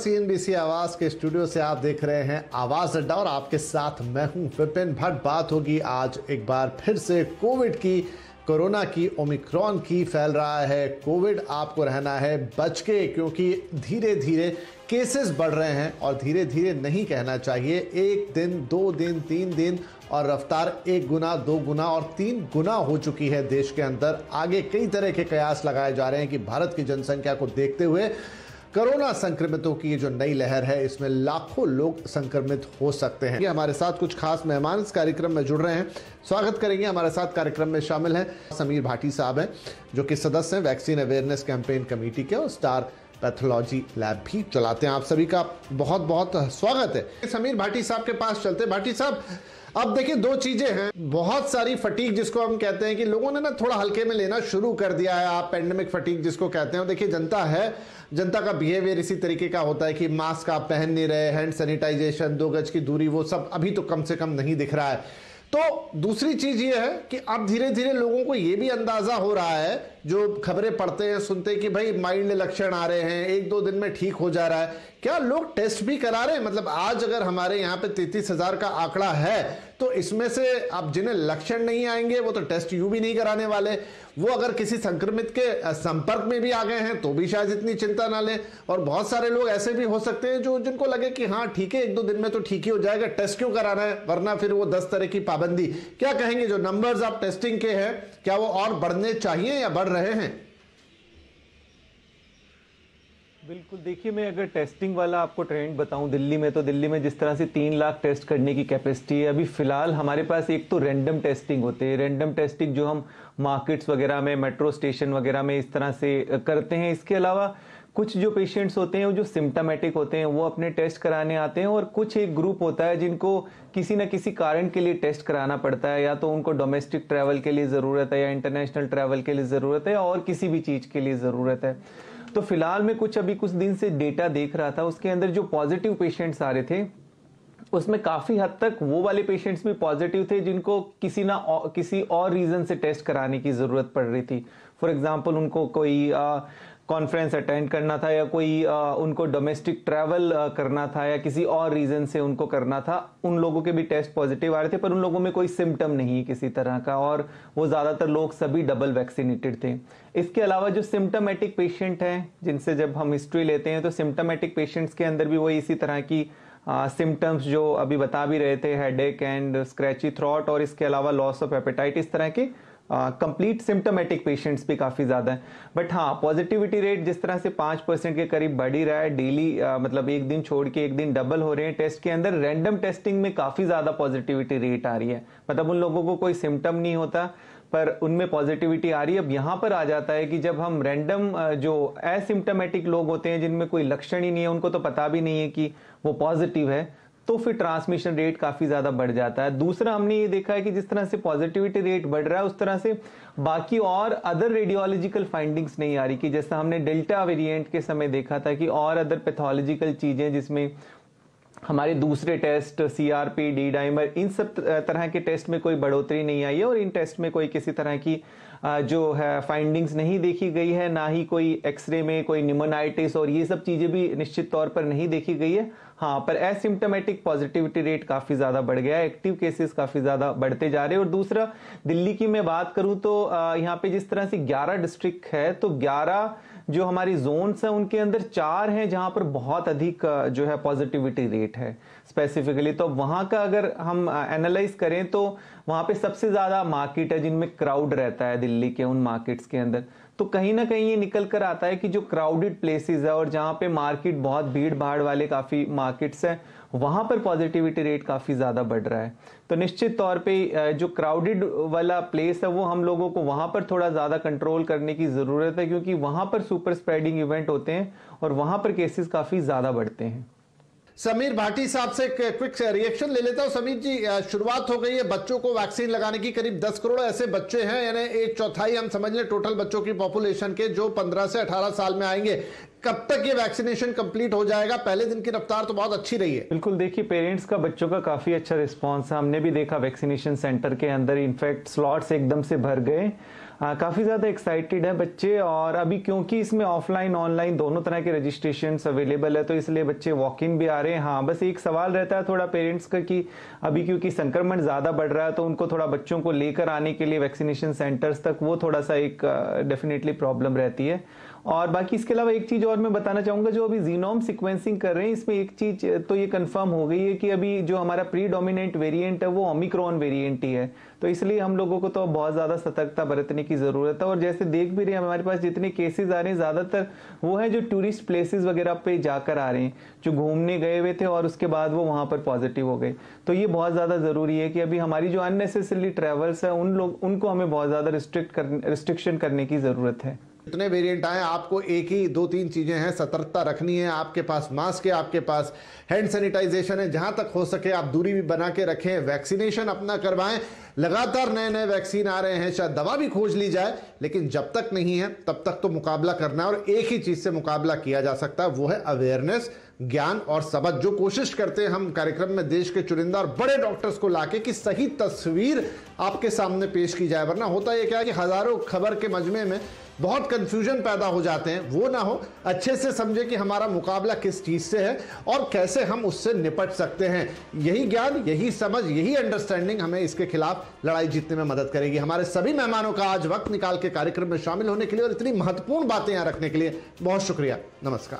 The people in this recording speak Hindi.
CNBC आवाज के स्टूडियो से आप देख रहे हैं आवाज अड्डा और आपके साथ मैं हूं विपिन भट्ट। बात होगी आज एक बार फिर से कोविड की, कोरोना की, ओमिक्रॉन की। फैल रहा है कोविड, आपको रहना है बच के, क्योंकि धीरे धीरे केसेस बढ़ रहे हैं और धीरे धीरे नहीं कहना चाहिए। एक दिन, 2 दिन, 3 दिन और रफ्तार 1 गुना, 2 गुना और 3 गुना हो चुकी है देश के अंदर। आगे कई तरह के कयास लगाए जा रहे हैं कि भारत की जनसंख्या को देखते हुए कोरोना संक्रमितों की ये जो नई लहर है, इसमें लाखों लोग संक्रमित हो सकते हैं। हमारे साथ कुछ खास मेहमान इस कार्यक्रम में जुड़ रहे हैं, स्वागत करेंगे। हमारे साथ कार्यक्रम में शामिल हैं समीर भाटी साहब हैं, जो कि सदस्य हैं वैक्सीन अवेयरनेस कैंपेन कमेटी के और स्टार पैथोलॉजी लैब भी चलाते हैं। आप सभी का बहुत बहुत स्वागत है। समीर भाटी साहब के पास चलते हैं। भाटी साहब, अब देखिए 2 चीजें हैं। बहुत सारी फटीग जिसको हम कहते हैं कि लोगों ने ना थोड़ा हल्के में लेना शुरू कर दिया है। आप पेंडेमिक फटीग जिसको कहते हैं, देखिए जनता है, जनता का बिहेवियर इसी तरीके का होता है कि मास्क आप पहन नहीं रहे, हैंड सैनिटाइजेशन, 2 गज की दूरी, वो सब अभी तो कम से कम नहीं दिख रहा है। तो दूसरी चीज ये है कि अब धीरे धीरे लोगों को ये भी अंदाजा हो रहा है, जो खबरें पढ़ते हैं, सुनते हैं कि भाई माइल्ड लक्षण आ रहे हैं, 1-2 दिन में ठीक हो जा रहा है। क्या लोग टेस्ट भी करा रहे हैं? मतलब आज अगर हमारे यहाँ पे 33,000 का आंकड़ा है, तो इसमें से अब जिन्हें लक्षण नहीं आएंगे वो तो टेस्ट यूं भी नहीं कराने वाले। वो अगर किसी संक्रमित के संपर्क में भी आ गए हैं तो भी शायद इतनी चिंता ना लें। और बहुत सारे लोग ऐसे भी हो सकते हैं जो जिनको लगे कि हाँ ठीक है, 1-2 दिन में तो ठीक ही हो जाएगा, टेस्ट क्यों कराना है, वरना फिर वो 10 तरह की पाबंदी। क्या कहेंगे, जो नंबर्स आप टेस्टिंग के हैं, क्या वो और बढ़ने चाहिए या बढ़ रहे हैं? बिल्कुल, देखिए मैं अगर टेस्टिंग वाला आपको ट्रेंड बताऊं दिल्ली में, तो दिल्ली में जिस तरह से 3 लाख टेस्ट करने की कैपेसिटी है अभी फिलहाल हमारे पास। एक तो रैंडम टेस्टिंग होते हैं, रैंडम टेस्टिंग जो हम मार्केट्स वगैरह में, मेट्रो स्टेशन वगैरह में इस तरह से करते हैं। इसके अलावा कुछ जो पेशेंट्स होते हैं, वो जो सिम्टोमेटिक होते हैं, वो अपने टेस्ट कराने आते हैं। और कुछ एक ग्रुप होता है जिनको किसी न किसी कारण के लिए टेस्ट कराना पड़ता है, या तो उनको डोमेस्टिक ट्रैवल के लिए ज़रूरत है, या इंटरनेशनल ट्रैवल के लिए ज़रूरत है, या और किसी भी चीज़ के लिए ज़रूरत है। तो फिलहाल मैं कुछ दिन से डेटा देख रहा था, उसके अंदर जो पॉजिटिव पेशेंट्स आ रहे थे उसमें काफ़ी हद तक वो वाले पेशेंट्स भी पॉजिटिव थे जिनको किसी और रीज़न से टेस्ट कराने की ज़रूरत पड़ रही थी। फॉर एग्जांपल, उनको कोई कॉन्फ्रेंस अटेंड करना था, या कोई उनको डोमेस्टिक ट्रैवल करना था, या किसी और रीज़न से उनको करना था। उन लोगों के भी टेस्ट पॉजिटिव आ रहे थे, पर उन लोगों में कोई सिम्टम नहीं किसी तरह का, और वो ज़्यादातर लोग सभी डबल वैक्सीनेटेड थे। इसके अलावा जो सिम्टोमेटिक पेशेंट हैं, जिनसे जब हम हिस्ट्री लेते हैं, तो सिम्टोमेटिक पेशेंट्स के अंदर भी वही इसी तरह की सिम्टम्स जो अभी बता भी रहे थे, हेडेक एंड स्क्रैची थ्रोट, और इसके अलावा लॉस ऑफ एपेटाइट, इस तरह के कंप्लीट सिम्टोमेटिक पेशेंट्स भी काफ़ी ज़्यादा है। बट हाँ, पॉजिटिविटी रेट जिस तरह से 5% के करीब बढ़ ही रहा है डेली, मतलब एक दिन छोड़ के एक दिन डबल हो रहे हैं टेस्ट के अंदर। रैंडम टेस्टिंग में काफ़ी ज़्यादा पॉजिटिविटी रेट आ रही है, मतलब उन लोगों को कोई सिम्टम नहीं होता पर उनमें पॉजिटिविटी आ रही है। अब यहाँ पर आ जाता है कि जब हम रैंडम जो एसिम्टोमेटिक लोग होते हैं, जिनमें कोई लक्षण ही नहीं है, उनको तो पता भी नहीं है कि वो पॉजिटिव है, तो फिर ट्रांसमिशन रेट काफ़ी ज़्यादा बढ़ जाता है। दूसरा, हमने ये देखा है कि जिस तरह से पॉजिटिविटी रेट बढ़ रहा है, उस तरह से बाकी और अदर रेडियोलॉजिकल फाइंडिंग्स नहीं आ रही, कि जैसा हमने डेल्टा वेरिएंट के समय देखा था कि और अदर पैथोलॉजिकल चीज़ें जिसमें हमारे दूसरे टेस्ट, CRP, डी डाइमर, इन सब तरह के टेस्ट में कोई बढ़ोतरी नहीं आई है, और इन टेस्ट में कोई किसी तरह की जो है फाइंडिंग्स नहीं देखी गई है, ना ही कोई एक्सरे में कोई निमोनाइटिस और ये सब चीज़ें भी निश्चित तौर पर नहीं देखी गई है। हाँ, पर एसिम्टोमेटिक पॉजिटिविटी रेट काफ़ी ज़्यादा बढ़ गया है, एक्टिव केसेस काफ़ी ज़्यादा बढ़ते जा रहे हैं। और दूसरा, दिल्ली की मैं बात करूँ तो यहाँ पे जिस तरह से 11 डिस्ट्रिक्ट है, तो 11 जो हमारी जोन्स हैं उनके अंदर 4 हैं जहां पर बहुत अधिक जो है पॉजिटिविटी रेट है स्पेसिफिकली। तो वहां का अगर हम एनालाइज करें तो वहां पे सबसे ज्यादा मार्केट है जिनमें क्राउड रहता है दिल्ली के उन मार्केट्स के अंदर। तो कहीं ना कहीं ये निकल कर आता है कि जो क्राउडेड प्लेसेस है और जहां पे मार्केट बहुत भीड़ भाड़ वाले काफी मार्केट्स हैं, वहां पर पॉजिटिविटी रेट काफी ज्यादा बढ़ रहा है। तो निश्चित तौर पे जो क्राउडेड वाला प्लेस है वो हम लोगों को वहां पर थोड़ा ज्यादा कंट्रोल करने की जरूरत है, क्योंकि वहां पर सुपर स्प्रेडिंग इवेंट होते हैं और वहां पर केसेस काफी ज्यादा बढ़ते हैं। समीर भाटी साहब से क्विक रिएक्शन ले लेता हूं। समीर जी, शुरुआत हो गई है बच्चों को वैक्सीन लगाने की। करीब 10 करोड़ ऐसे बच्चे हैं, यानी 1/4 हम समझ लें टोटल बच्चों की पॉपुलेशन के, जो 15 से 18 साल में आएंगे। कब तक ये वैक्सीनेशन कंप्लीट हो जाएगा? पहले दिन की रफ्तार तो बहुत अच्छी रही है। बिल्कुल, देखिए पेरेंट्स का बच्चों का काफी अच्छा रिस्पांस है। हमने भी देखा वैक्सीनेशन सेंटर के अंदर इनफैक्ट स्लॉट्स एकदम से भर गए। काफ़ी ज़्यादा एक्साइटेड है बच्चे। और अभी क्योंकि इसमें ऑफलाइन ऑनलाइन दोनों तरह के रजिस्ट्रेशन अवेलेबल है, तो इसलिए बच्चे वॉक इन भी आ रहे हैं। हाँ, बस एक सवाल रहता है थोड़ा पेरेंट्स का कि अभी क्योंकि संक्रमण ज़्यादा बढ़ रहा है, तो उनको थोड़ा बच्चों को लेकर आने के लिए वैक्सीनेशन सेंटर्स तक वो थोड़ा सा एक डेफिनेटली प्रॉब्लम रहती है। और बाकी इसके अलावा एक चीज़ और मैं बताना चाहूँगा, जो अभी जीनोम सीक्वेंसिंग कर रहे हैं, इसमें एक चीज़ तो ये कंफर्म हो गई है कि अभी जो हमारा प्रीडोमिनेंट वेरिएंट है वो ओमिक्रॉन वेरिएंट ही है। तो इसलिए हम लोगों को तो बहुत ज़्यादा सतर्कता बरतने की ज़रूरत है। और जैसे देख भी रहे हैं हमारे पास जितने केसेस आ रहे हैं, ज़्यादातर वो हैं जो टूरिस्ट प्लेसेस वगैरह पे जाकर आ रहे हैं, जो घूमने गए हुए थे और उसके बाद वो वहाँ पर पॉजिटिव हो गए। तो ये बहुत ज़्यादा ज़रूरी है कि अभी हमारी जो अननेसेसरी ट्रैवल्स है उनको हमें बहुत ज़्यादा रिस्ट्रिक्शन करने की ज़रूरत है। इतने वेरिएंट आए, आपको एक ही 2-3 चीजें हैं, सतर्कता रखनी है। आपके पास मास्क है, आपके पास हैंड सैनिटाइजेशन है, जहां तक हो सके आप दूरी भी बना के रखें, वैक्सीनेशन अपना करवाएं। लगातार नए नए वैक्सीन आ रहे हैं, शायद दवा भी खोज ली जाए, लेकिन जब तक नहीं है तब तक तो मुकाबला करना है। और एक ही चीज से मुकाबला किया जा सकता है, वो है अवेयरनेस, ज्ञान और समझ। जो कोशिश करते हैं हम कार्यक्रम में देश के चुनिंदा और बड़े डॉक्टर्स को लाके कि सही तस्वीर आपके सामने पेश की जाए, वरना होता यह क्या है कि हजारों खबर के मजमे में बहुत कंफ्यूजन पैदा हो जाते हैं। वो ना हो, अच्छे से समझे कि हमारा मुकाबला किस चीज से है और कैसे हम उससे निपट सकते हैं। यही ज्ञान, यही समझ, यही अंडरस्टैंडिंग हमें इसके खिलाफ लड़ाई जीतने में मदद करेगी। हमारे सभी मेहमानों का आज वक्त निकाल के कार्यक्रम में शामिल होने के लिए और इतनी महत्वपूर्ण बातें यहां रखने के लिए बहुत शुक्रिया। नमस्कार।